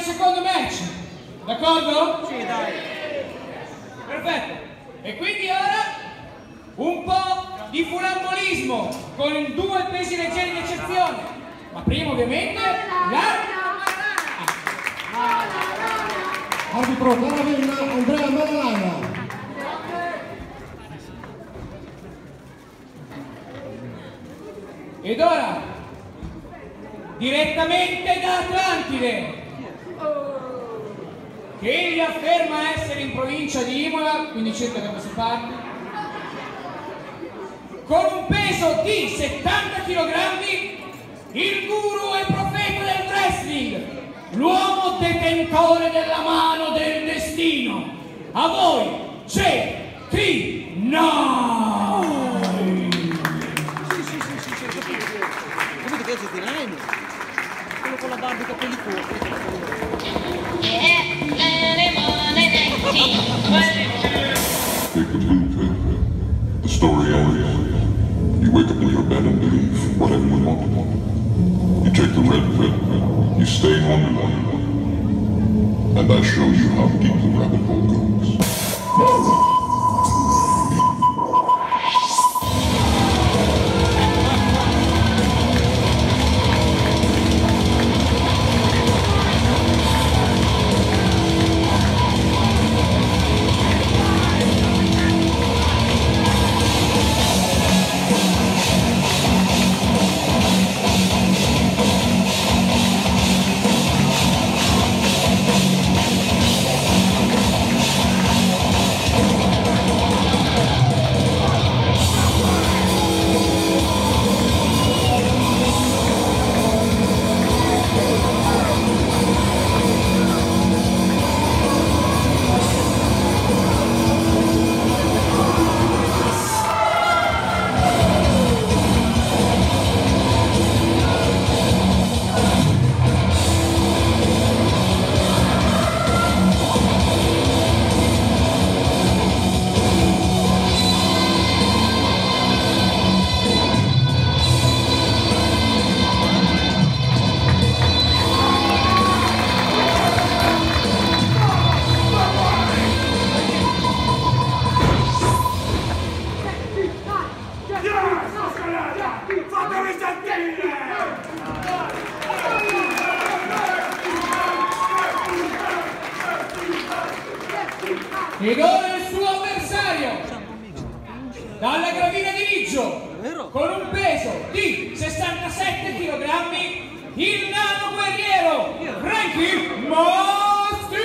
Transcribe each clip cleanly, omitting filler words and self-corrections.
secondo match. D'accordo? Sì, dai. Perfetto. E quindi ora un po' di funambolismo con 2 pesi leggeri di eccezione. Ma prima ovviamente Arbitro Caravella Andrea Malalana. Ed ora, direttamente da Atlantide, che egli afferma essere in provincia di Imola, quindi circa da queste parti, con un peso di 70 kg, il guru e profeta del wrestling, l'uomo detentore della mano del destino. A voi, JT9! Capito che è GT9? Quello con la barba e i capelli corti. Take the blue pill. The story ends. You wake up in your bed and believe whatever you want. You take the red pill. You stay in Wonderland. And I show you how deep the rabbit hole goes. Ed ora il suo avversario, dalla gravina di Riggio, con un peso di 67 kg, il nano guerriero Frankie Mosti!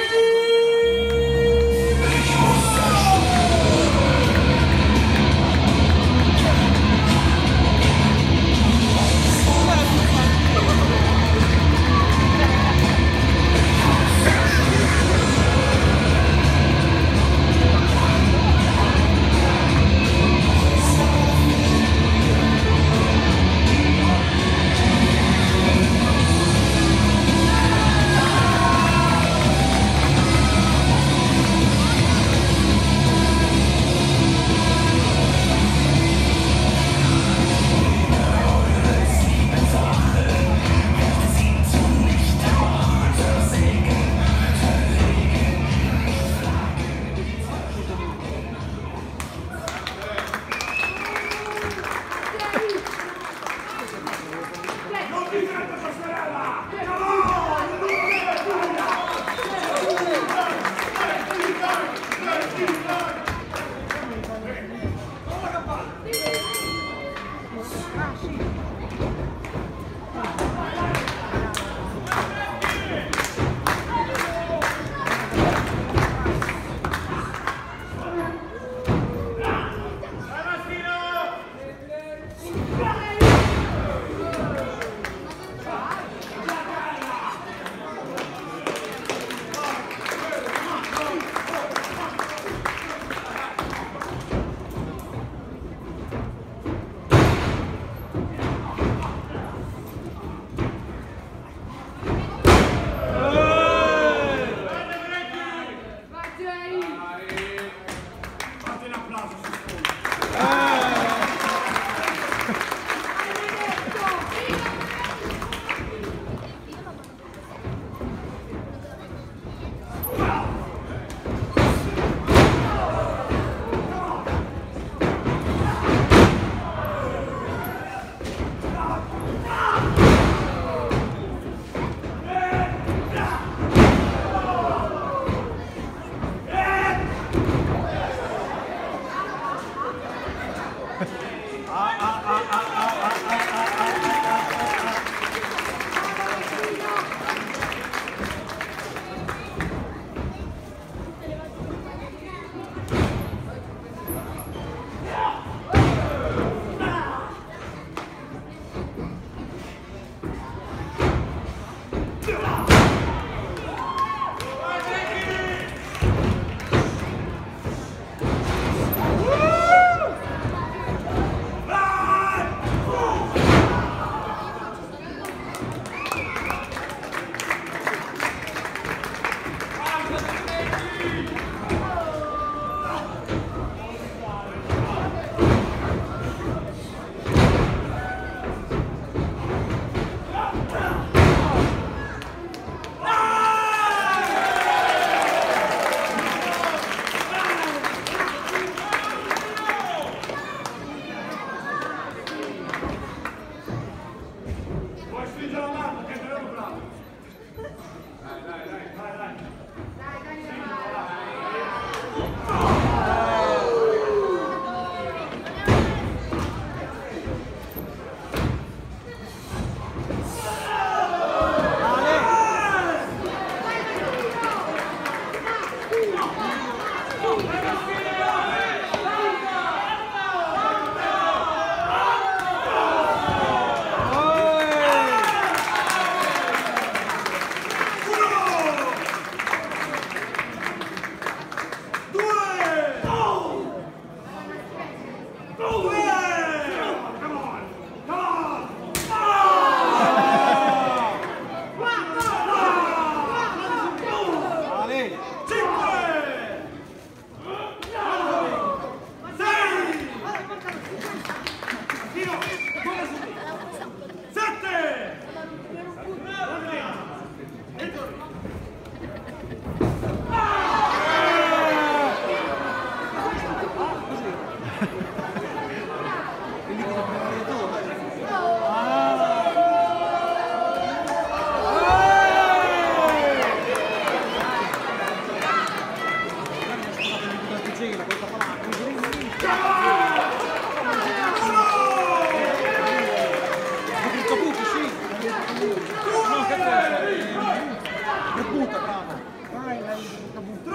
butta, bravo. Vai, lei butta.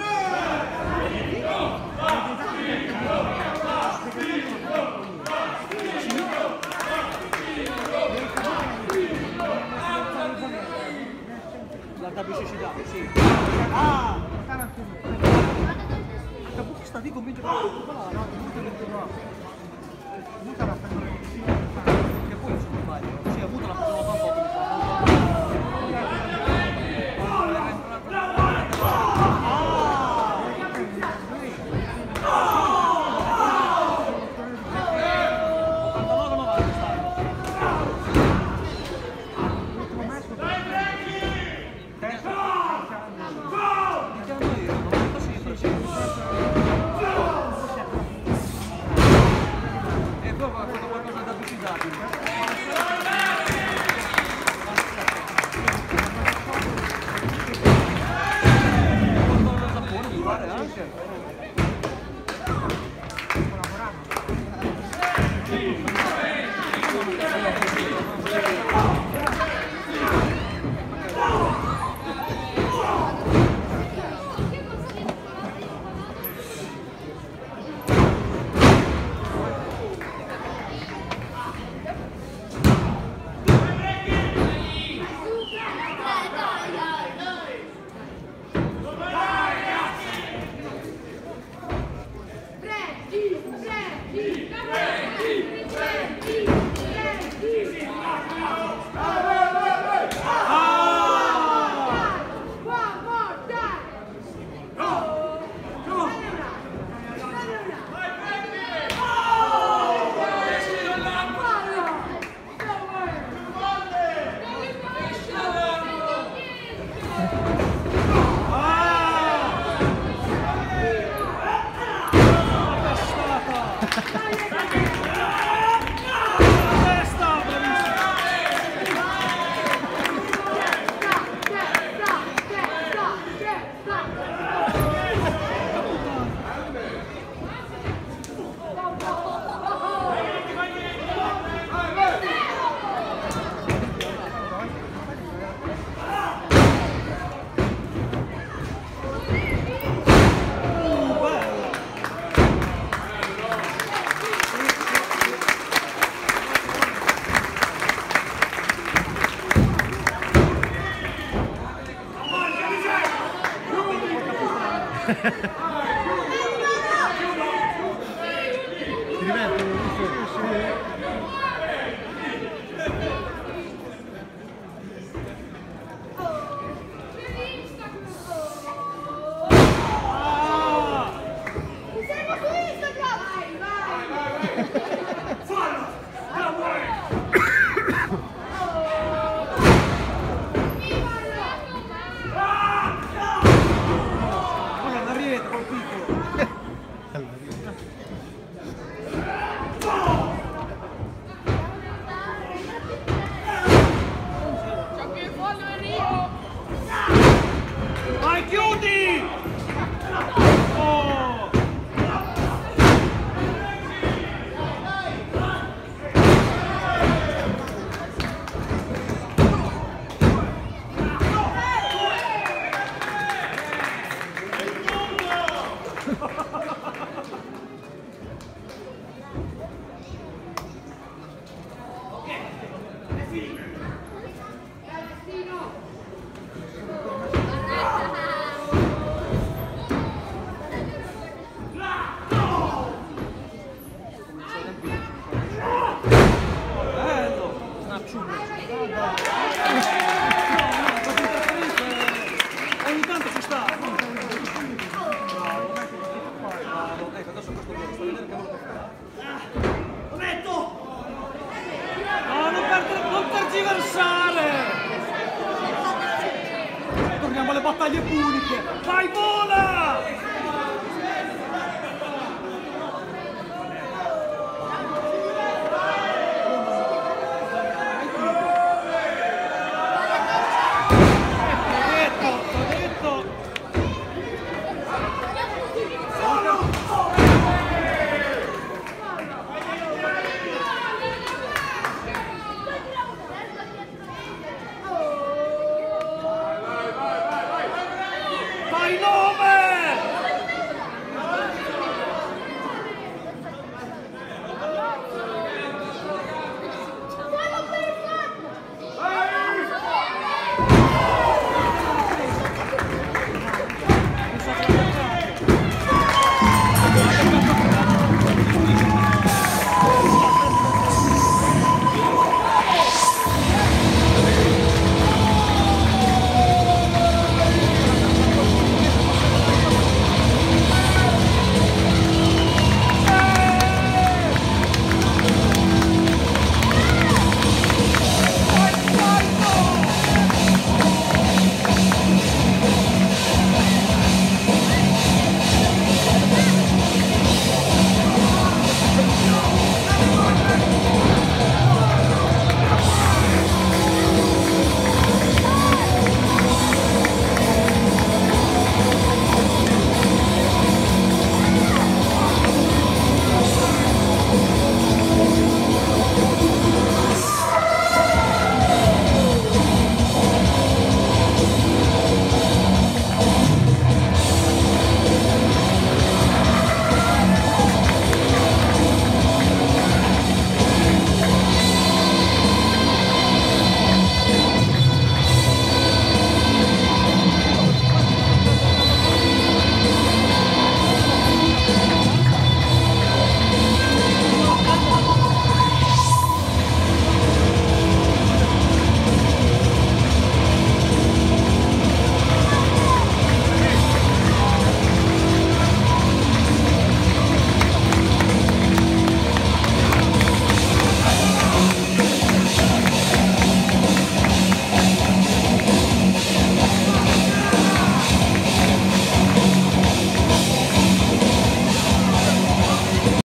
La pubblicità, sì. Ah! La pubblicità di convinto che poi sono sbaglio. Sì, ha avuto la prima volta. battaglie puniche! Vai, vola! Dai 9!